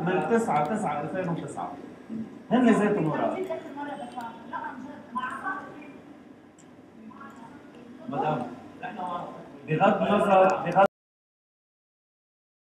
من 9/9/2009 هن زيتون وراد. مدام بغض النظر